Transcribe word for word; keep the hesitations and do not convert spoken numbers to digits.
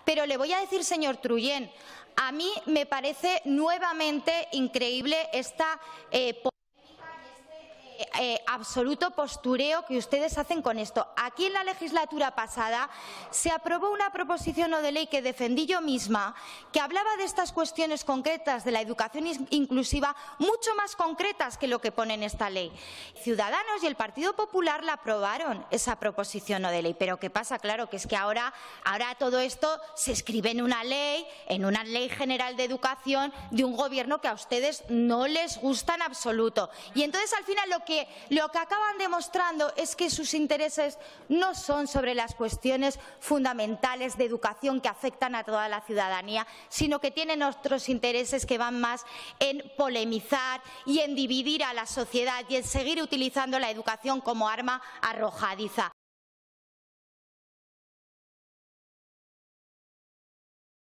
Pero le voy a decir, señor Trullén, a mí me parece nuevamente increíble esta eh, Eh, absoluto postureo que ustedes hacen con esto. Aquí en la legislatura pasada se aprobó una proposición no de ley que defendí yo misma, que hablaba de estas cuestiones concretas de la educación inclusiva, mucho más concretas que lo que pone en esta ley. Ciudadanos y el Partido Popular la aprobaron, esa proposición no de ley. Pero ¿qué pasa? Claro, que es que ahora, ahora todo esto se escribe en una ley, en una ley general de educación de un gobierno que a ustedes no les gusta en absoluto. Y entonces, al final, lo que Que lo que acaban demostrando es que sus intereses no son sobre las cuestiones fundamentales de educación que afectan a toda la ciudadanía, sino que tienen otros intereses que van más en polemizar y en dividir a la sociedad y en seguir utilizando la educación como arma arrojadiza.